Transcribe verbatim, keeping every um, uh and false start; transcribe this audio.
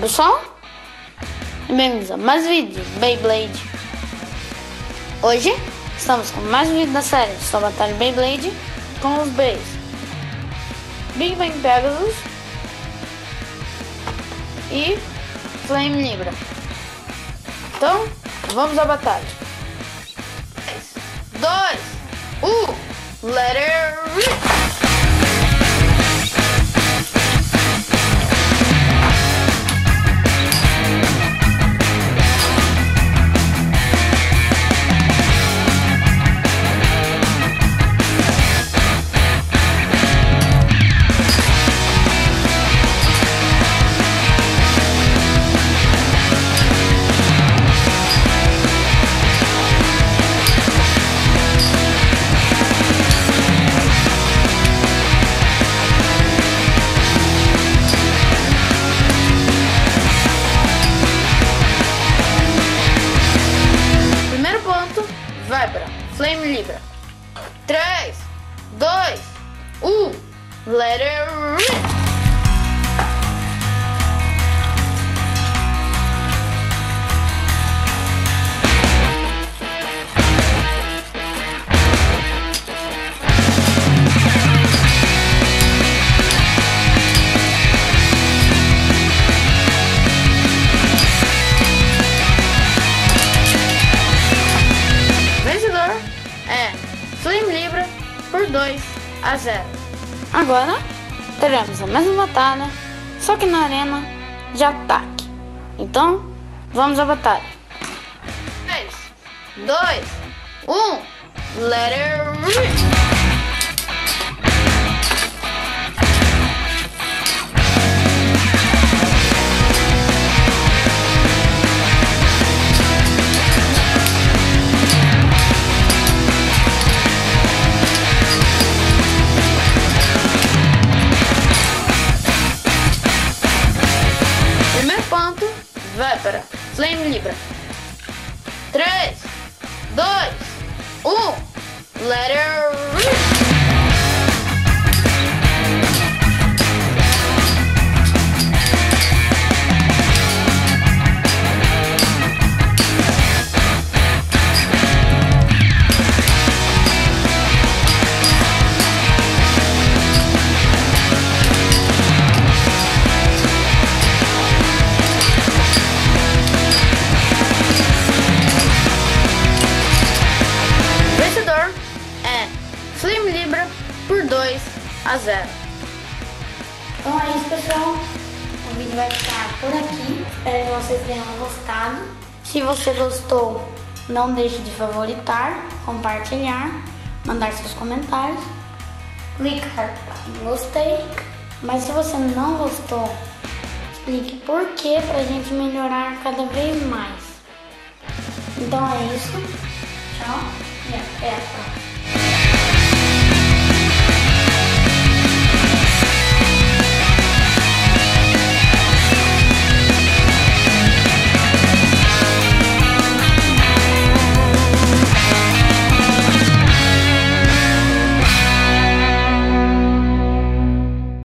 pessoal, e bem-vindos a mais um vídeo de Beyblade. Hoje estamos com mais um vídeo da série Só Batalha Beyblade com os Beys Big Bang Pegasus e Flame Libra. Então, vamos à batalha. três, dois, um, let it rip! Vai para Flame Libra. três, dois, um, let it rip! Flame Libra por dois a zero. Agora teremos a mesma batalha, só que na arena de ataque. Então, vamos à batalha. três, dois, um, let it rip! Vai para Flame Libra. três, dois, um, let it rip! Flame Libra por dois a zero. Então é isso, pessoal. O vídeo vai ficar por aqui. Espero que vocês tenham gostado. Se você gostou, não deixe de favoritar, compartilhar, mandar seus comentários, clicar em gostei. Mas se você não gostou, explique por que, pra gente melhorar cada vez mais. Então é isso. Tchau e até a próxima.